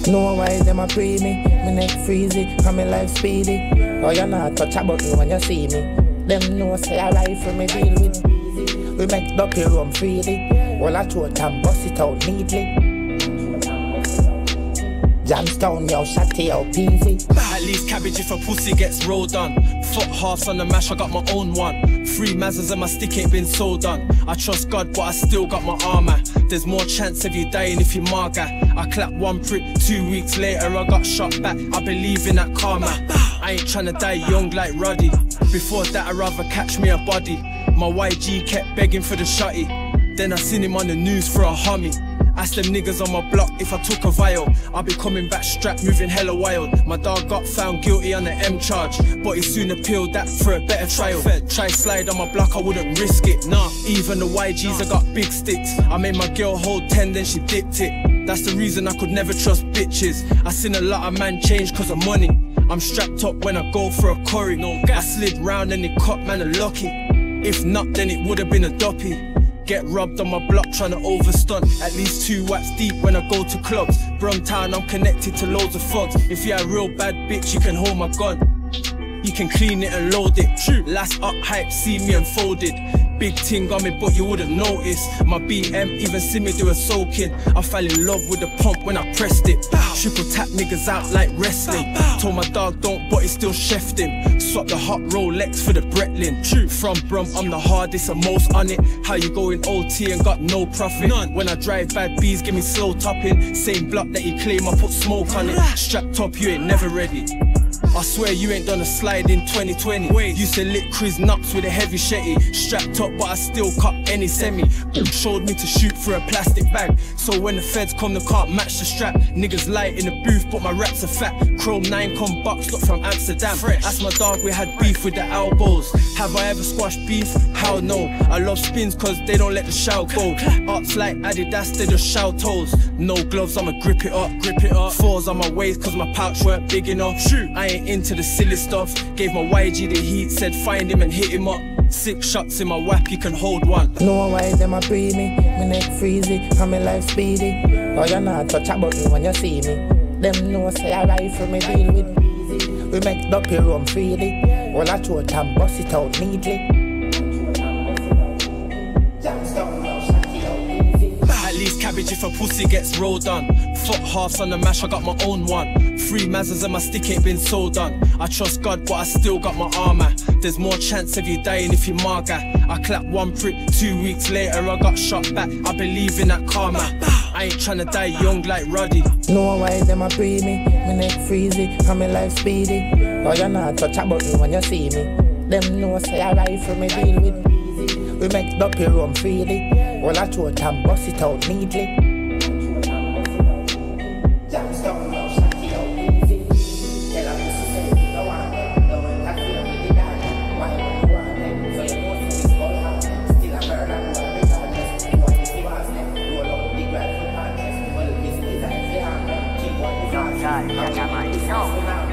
Know why them a pre me? Me neck freezy, and me life speedy. Oh, you not touch a button when you see me. Them know say a rifle me deal with. We make ducky rum freely. Well, I throw it and bust it out neatly. Jamstown, yo, shotty, yo, peasy. At least cabbage if a pussy gets rolled on. Foot halves on the mash, I got my own one. 3 Mazzers and my stick ain't been so done. I trust God, but I still got my armor. There's more chance of you dying if you marga. I clap 1 prick, 2 weeks later I got shot back. I believe in that karma. I ain't tryna die young like Roddy. Before that I'd rather catch me a body. My YG kept begging for the shotty. Then I seen him on the news for a homie. Ask them niggas on my block if I took a vial. I'll be coming back strapped, moving hella wild. My dog got found guilty on the M charge, but he soon appealed that for a better trial. Try slide on my block, I wouldn't risk it. Nah, even the YGs, I got big sticks. I made my girl hold 10, then she dipped it. That's the reason I could never trust bitches. I seen a lot of man change cause of money. I'm strapped up when I go for a curry. I slid round and it caught man a lucky. If not, then it would've been a duppy. Get robbed on my block trying to overstun. At least 2 watts deep when I go to clubs. Brumtown, I'm connected to loads of thugs. If you're a real bad bitch, you can hold my gun. You can clean it and load it. True. Last up hype, see me unfolded. Big ting on me, but you wouldn't notice. My BM even see me do a soaking. I fell in love with the pump when I pressed it. Triple tap niggas out like wrestling. Told my dog don't, but he still chefed him. Swap the hot Rolex for the Bretlin. True. From Brum, I'm the hardest and most on it. How you going OT and got no profit? None. When I drive bad B's, give me slow topping. Same block that you claim, I put smoke on it. Strapped up, you ain't never ready. I swear you ain't done a slide in 2020. Used to lick Chris nuts with a heavy shetty. Strapped up but I still cut any semi. Showed me to shoot for a plastic bag. So when the feds come they can't match the strap. Niggas light in the booth but my raps are fat. Chrome 9 come boxed up from Amsterdam. That's my dog, we had beef with the elbows. Have I ever squashed beef? Hell no. I love spins cause they don't let the shout go. Arts like Adidas, they just shout toes. No gloves, I'ma grip it up. Fours on my waist cause my pouch weren't big enough. I ain't into the silly stuff. Gave my YG the heat, said find him and hit him up. 6 shots in my whap, you can hold one. Know why them a pre me? Me neck freezy, and me life speedy. Oh, you not touch a button when you see me. Them know say a rifle me deal with. We make ducky rum freely. Well, I throw it and bust it out neatly. At least cabbage if a pussy gets rolled on. Foot halves on the mash, I got my own one. 3 Mazzers and my stick ain't been so done. I trust God, but I still got my armor. There's more chance of you dying if you marga. I clap 1 prick, 2 weeks later I got shot back. I believe in that karma. I ain't tryna die young like Roddy. Know why them a pre me? Me neck freezy, and me life speedy. Oh, you not touch a button when you see me. Them know say a rifle me deal with. We make ducky rum freely. Well, I throw it and bust it out neatly. I got my